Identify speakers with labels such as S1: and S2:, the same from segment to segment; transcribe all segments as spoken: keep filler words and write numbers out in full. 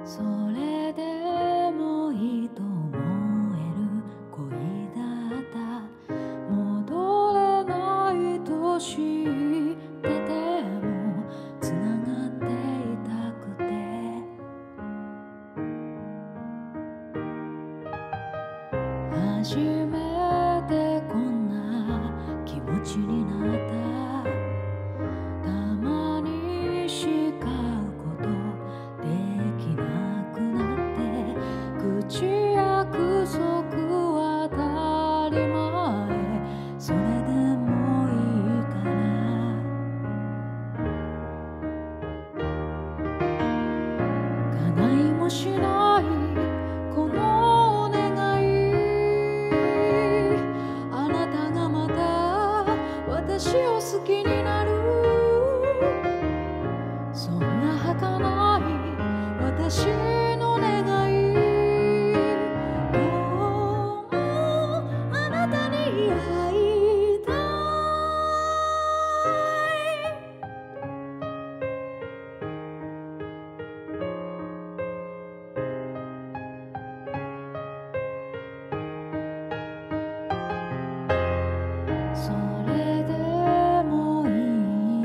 S1: それでもいいと思える恋だった。戻れないと知っててもつながっていたくて、初めてこんな気持ちになった。たまにしか会うことできなくなって、口約束は当たり前。それでもいいから叶いもしないこのお願い、あなたがまた私を好きになる。そんな儚い私の願い、どうもあなたに会いたい。それでもいい、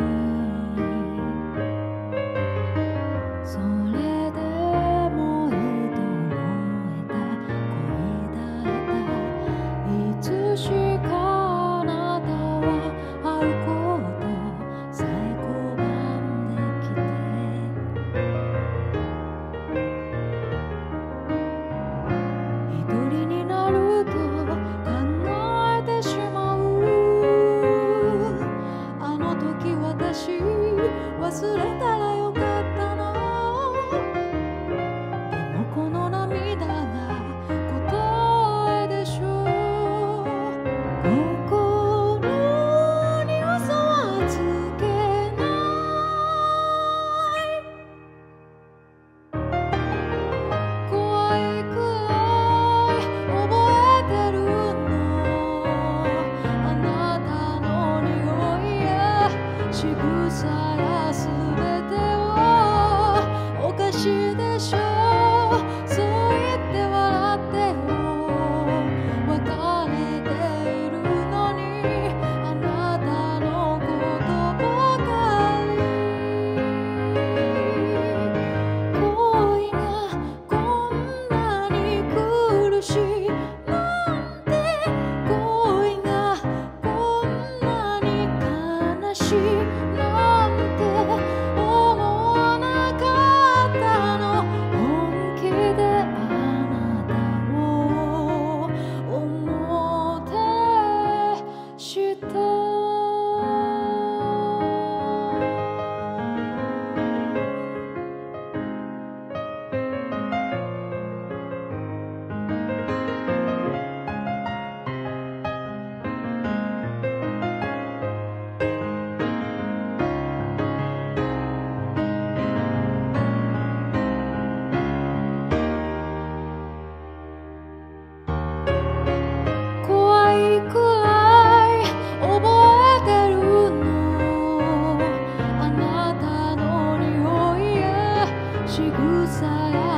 S1: それでもいいと思えた恋だった。いつしかあなたは会うことさえ拒んできて、一人になると考えてしまう。あの時私忘れたらよかったな。でもこの涙が答えでしょう。心に嘘はつけない。怖いくらい覚えてるの、あなたの匂いや仕草やすべてを。おかしいでしょう、そう言って笑っても別れているのに、あなたのことばかり。恋がこんなに苦しいなんて、恋がこんなに悲しいなんて思わなかったの。本気であなたを思ってした。怖いくらい覚えてるの、あなたの匂いや仕草や